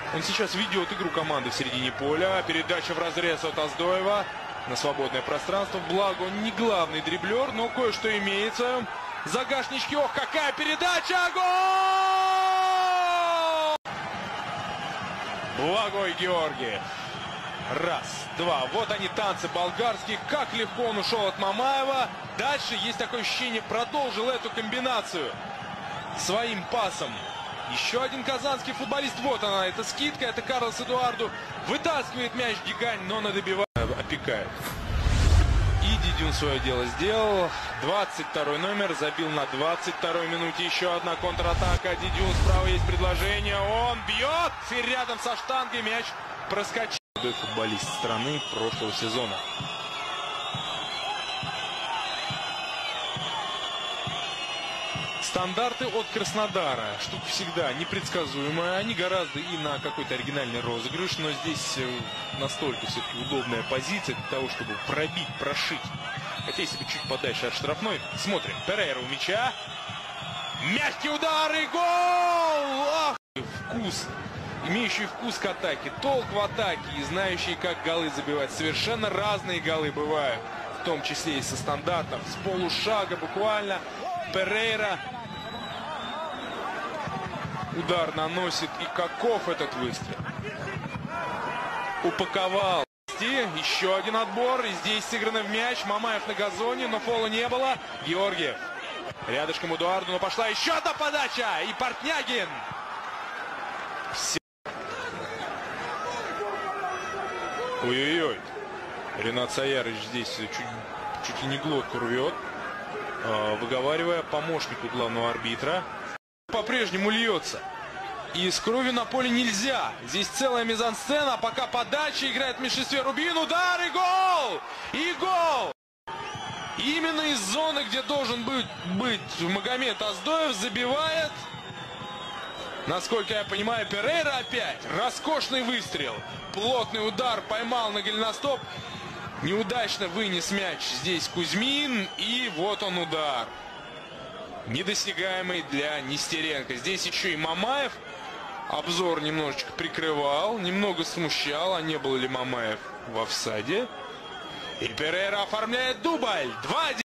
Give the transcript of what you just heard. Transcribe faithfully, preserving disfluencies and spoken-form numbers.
Он сейчас ведет игру команды в середине поля. Передача в разрез от Оздоева на свободное пространство. Благо он не главный дриблер, но кое-что имеется. Загашнички, ох, какая передача! Гол! Благой Георгиев. Раз, два. Вот они, танцы болгарские. Как легко он ушел от Мамаева. Дальше есть такое ощущение, продолжил эту комбинацию своим пасом. Еще один казанский футболист. Вот она, это скидка, это Карлос Эдуарду. Вытаскивает мяч Гигань, но на добивание опекает. И Дидюн свое дело сделал. двадцать второй номер забил на двадцать второй минуте. Еще одна контратака. Дидюн, справа есть предложение. Он бьет. И рядом со штангой мяч проскочил. Футболист страны прошлого сезона. Стандарты от Краснодара. Штука всегда непредсказуемая. Они гораздо и на какой-то оригинальный розыгрыш. Но здесь настолько все-таки удобная позиция для того, чтобы пробить, прошить. Хотя если бы чуть подальше от штрафной. Смотрим. Перейра у мяча. Мягкий удар и гол! Ах, вкус. Имеющий вкус к атаке, толк в атаке и знающий, как голы забивать. Совершенно разные голы бывают. В том числе и со стандартов. С полушага буквально. Перейра. Удар наносит. И каков этот выстрел. Упаковал. Еще один отбор. И здесь сыграно в мяч. Мамаев на газоне, но фола не было. Георгиев. Рядышком Эдуарду, но пошла еще одна подача. И Портнягин. Все. Ой-ой-ой. Ренат Саярыч здесь чуть, чуть ли не глотку рвет, выговаривая помощнику главного арбитра. По-прежнему льется. И с кровью на поле нельзя. Здесь целая мизансцена, а пока подача играет в меньшинстве Рубин. Удар и гол! И гол! Именно из зоны, где должен быть, быть Магомед Оздоев, забивает. Насколько я понимаю, Перейра опять. Роскошный выстрел. Плотный удар. Поймал на голеностоп. Неудачно вынес мяч здесь Кузьмин. И вот он удар. Недосягаемый для Нестеренко. Здесь еще и Мамаев обзор немножечко прикрывал. Немного смущал. А не был ли Мамаев в офсайде? И Перейра оформляет дубль. два один.